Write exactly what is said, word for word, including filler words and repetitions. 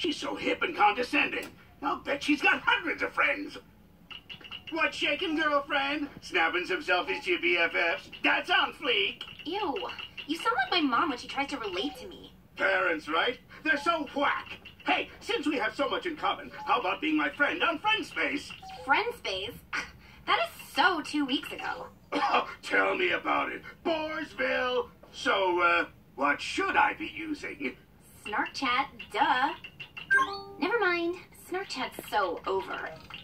She's so hip and condescending. I'll bet she's got hundreds of friends. What's shaking, girlfriend? Snapping some selfies B F Fs? That's on fleek. Ew. You sound like my mom when she tries to relate to me. Parents, right? They're so whack. Hey, since we have so much in common, how about being my friend on Friendspace? Friendspace? That is so two weeks ago. Oh, tell me about it. Boresville. So, uh, what should I be using? Snarkchat, duh. Never mind. Snarkchat's so over.